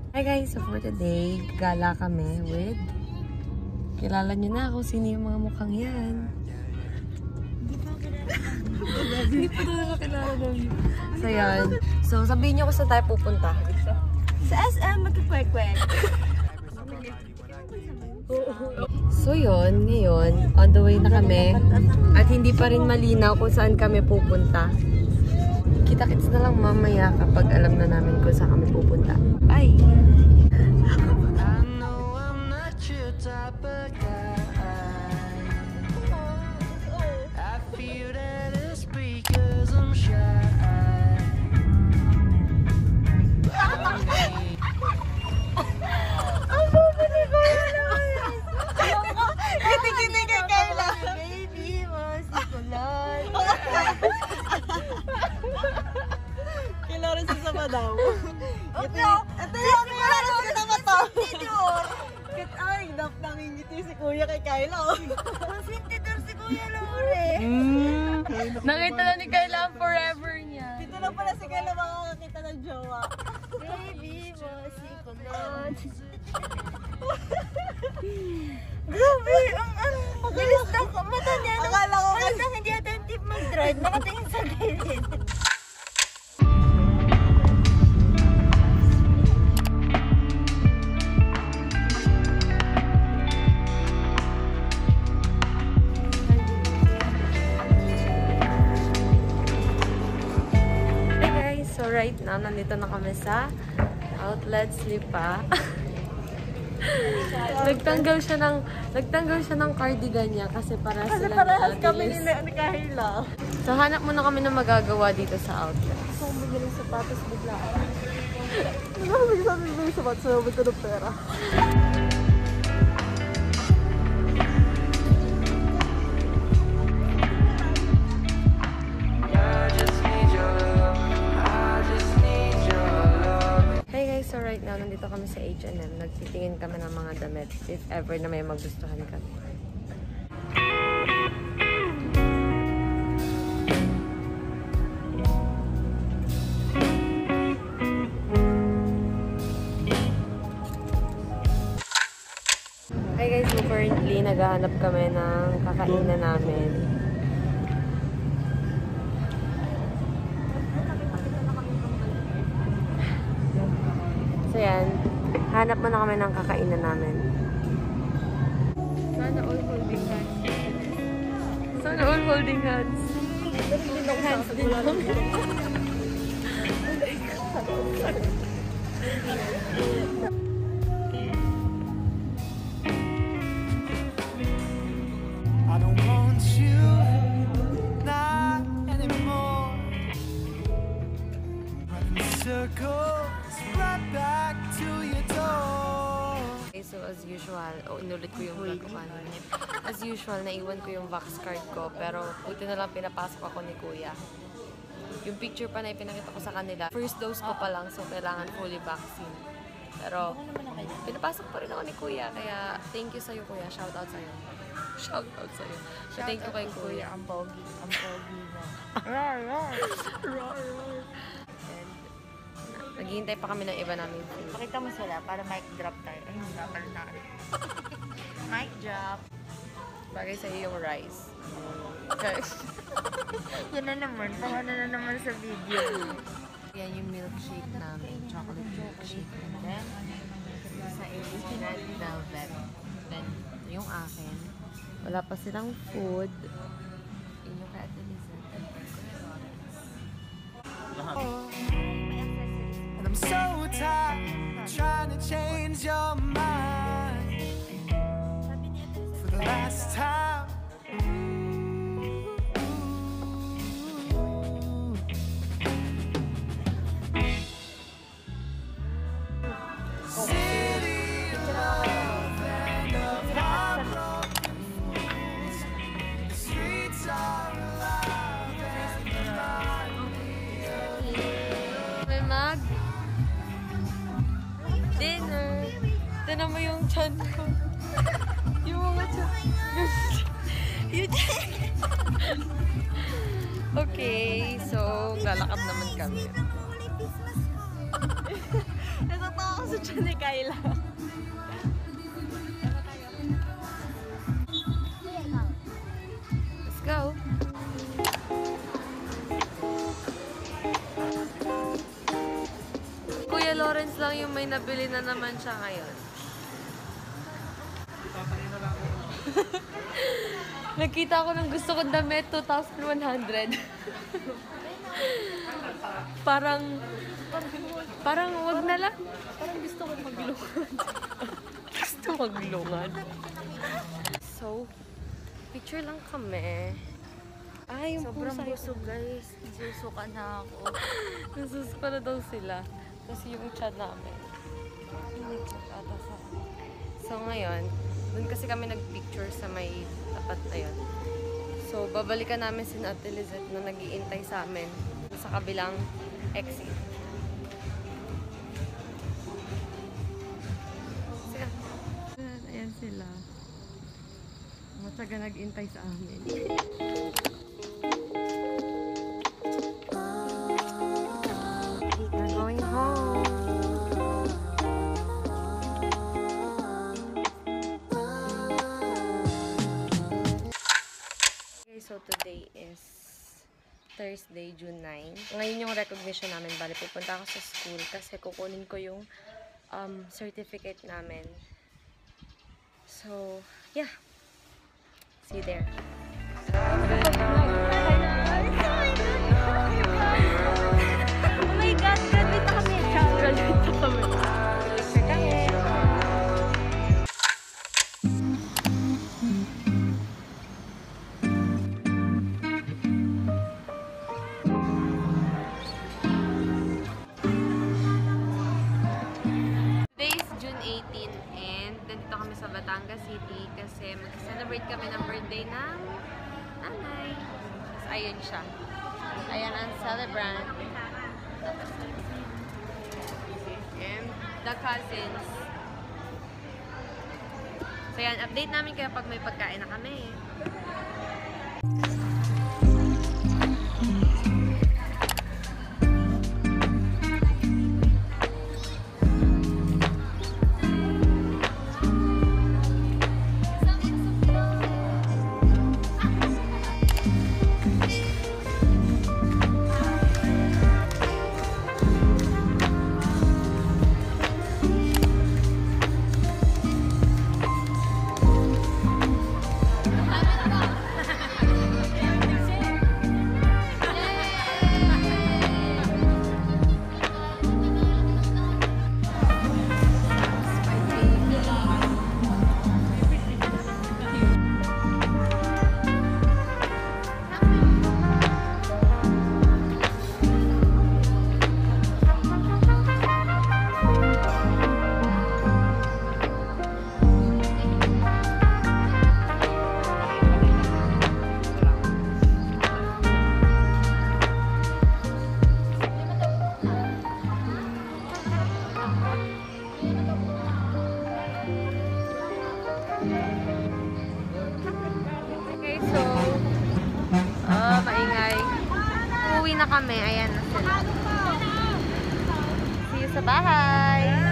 Hi guys, so for today, gala kami with... Kilala nyo na ako, sino yung mga mukhang yan. Hindi pa talaga kilala namin. So yan. So sabihin nyo kung saan tayo pupunta. Sa SM, magkikwek-kwek. So yun, ngayon, on the way na kami. At hindi pa rin malinaw kung saan kami pupunta. Kita-kits na lang mamaya kapag alam na namin kung saan kami pupunta. Bye! Kiti-kiti kay Kayla. Baby, masikulan. Kilaro siya sa madaw. Ito yung kilaro siya sa mata. Ay, nangingiti si Kuya kay Kayla. Masintidor si Kuya Lore. Nakita na ni Kayla ang forever niya. Dito lang pala si Kayla makakakita ng jowa. Baby, masikulan. Grabe, ang bilis na mata niya. Akala ko kasi hindi attentive mag-drive. Nakatingin sa gilid. Hey guys, so right now, nandito na kami sa Outlet Slipa. Nagtanggal siya ng cardigan niya kasi parehas kami ni Kayla. So hanap muna kami ng magagawa dito sa outlet. So, bigyan ng sapatos bigla. Bigyan ng sapatos, sabay ko ng pera. So right now, nandito kami sa H&M. Nagtitingin kami ng mga damit if ever na may magustuhan kami. Hi guys, so currently naghahanap kami ng kakainan namin. So yan, hanap mo na kami ng kakainan namin. Sana all holding hands. Sana all holding hands. Hands din lang. I don't want you, not anymore. Running circles. Right back to your door. Okay, so as usual, inulit ko yung vlog ko kanina. As usual, naiwan ko yung Vax card ko, pero buti na lang pinapasok ako ni Kuya. Yung picture pa na ipinakita ko sa kanila, first dose ko pa lang, so kailangan fully vaccine. Pero pinapasok pa rin ako ni Kuya, kaya thank you sa'yo Kuya, shout out sa'yo. Shout out sa'yo. So thank you kay Kuya. Ang pogi mo. Rar, rar. Rar, rar. Naghihintay pa kami ng iba namin. Pakita mo sila para mic drop tayo. Ay, hindi na. Mic drop. Bagay sa'yo yung rice. Yan na naman. Paano na naman sa video. Yan yung milkshake namin. Chocolate milkshake. And then, sa red velvet. Then, yung akin. Wala pa silang food. Yun yung kay Ate Lizette. And I'm so tired trying to change your mind for the last time. City of love and of heartbroken fools. The streets are alive and remind me of May mag dinner. Tinan mo yung chan ko. Yung mga chan. Okay, so lalakad naman kami. Natatawa ko sa tiyan ni Kyla. Let's go! Kuya Lawrence lang yung may nabili na naman siya ngayon. Nakita ko ng gusto kong damit, 2,100. Parang wag na lang. Parang gusto kong maglungad. Gusto maglungad. So, picture lang kami. Ay, yung Sobrang pusa. busog guys. Nasusuka na ako. Nasusuka na daw sila. Kasi yung chat namin. Nag-chat ata sa akin. So ngayon, dun kasi kami nag-picture sa may tapat na yun. So, babalikan namin si Ate Lizette na nag-iintay sa amin sa kabilang exit. Ayan sila. Mataga nag-intay sa amin. We're going home. Okay, so today is Thursday, June 9. Ngayon yung recognition namin. Bali, pupunta ako sa school kasi kukunin ko yung certificate namin. So, yeah. See you there. Oh my God, graduate na kami. Graduate na kami. Picture kami. Today is June 18 and nandito kami sa Batangas City kasi mag-celebrate kami ng birthday ng nanay. Tapos ayun siya. Ayan ang celebrant. And the cousins. So yan, update namin kayo pag may pagkain na kami. Okay, so maingay. Uuwi na kami. Ayan na sila. See you sa bahay!